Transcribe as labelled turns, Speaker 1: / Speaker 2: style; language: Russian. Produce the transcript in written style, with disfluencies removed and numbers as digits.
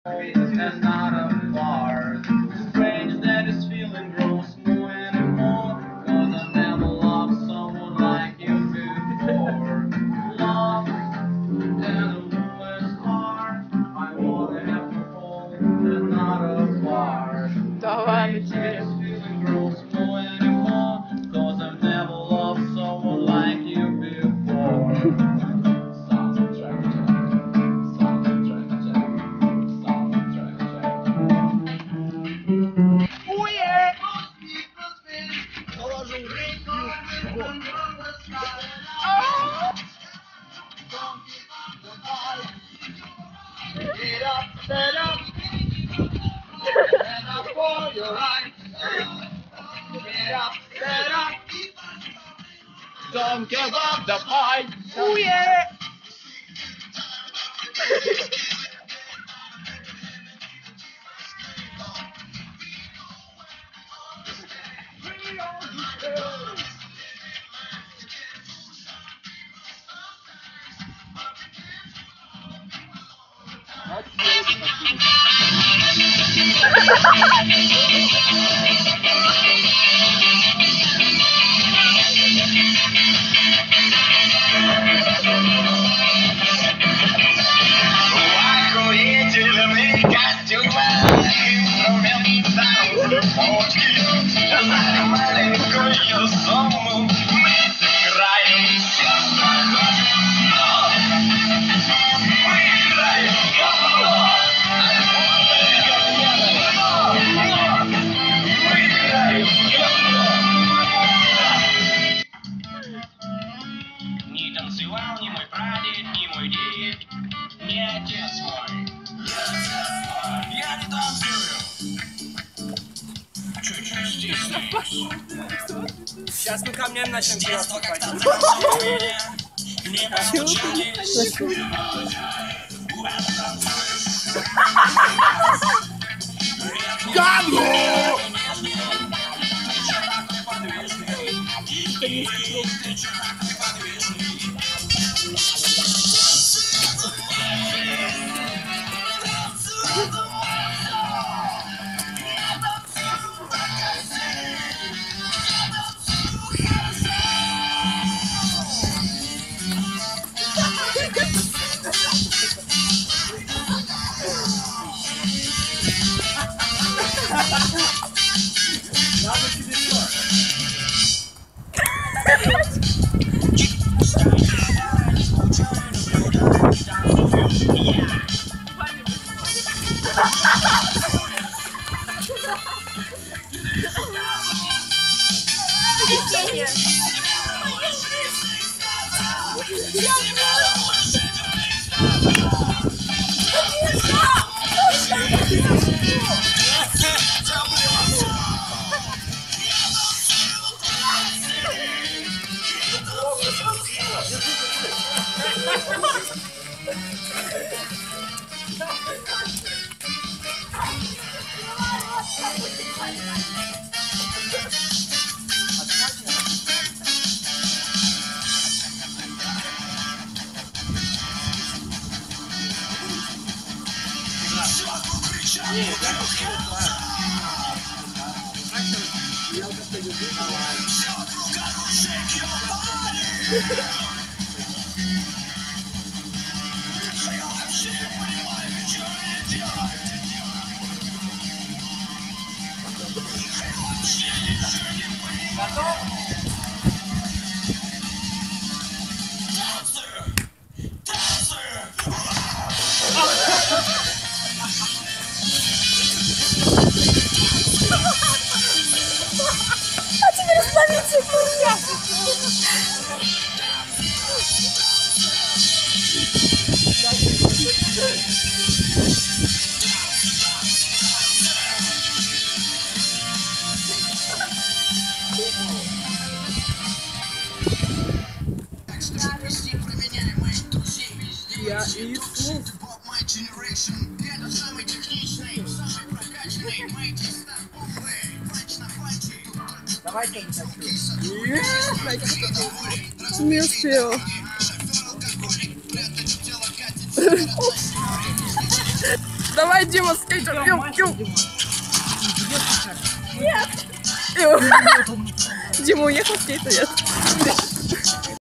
Speaker 1: And not a bar. Strange that this feeling grows more and more. Cause I never loved someone like you before. Love and a woman's heart. I wanna have to hold and not a bar.
Speaker 2: Да ладно
Speaker 1: Strange
Speaker 2: тебе.
Speaker 1: that this feeling grows more and more. Cause I've never loved someone like you before. Soundtrack check. Soundtrack check. Soundtrack check. Get up, stand up, stand up for your right. Get up, stand up, don't give up the fight. Oh yeah! Охуительный костюм, инструментальные почки. За маленькую сумму мы сыграем все, что хотим. Мы играем в говно. Мы играем в говно. Не танцевал ни мой прадед, ни мой дед, ни отец мой. Я не танцую. Чуть-чуть здесь.
Speaker 3: Сейчас мы камнем начнем
Speaker 1: Детство
Speaker 3: делать.
Speaker 1: как-то научило меня, не постучались.
Speaker 3: Говно! Я Иисус. Давайте
Speaker 2: Не успел. Давай, Дима, скейтер.
Speaker 3: Всё,
Speaker 2: Ю,
Speaker 3: мастер,
Speaker 2: ю.
Speaker 3: Дима.
Speaker 2: Ю. Дима уехал скейтер, нет?